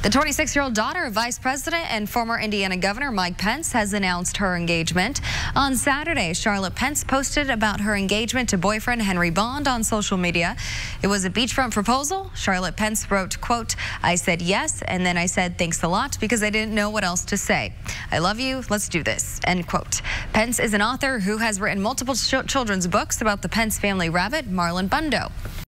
The 26-year-old daughter of Vice President and former Indiana Governor Mike Pence has announced her engagement. On Saturday, Charlotte Pence posted about her engagement to boyfriend Henry Bond on social media. It was a beachfront proposal. Charlotte Pence wrote, quote, "I said yes, and then I said thanks a lot because I didn't know what else to say. I love you. Let's do this," end quote. Pence is an author who has written multiple children's books about the Pence family rabbit, Marlon Bundo.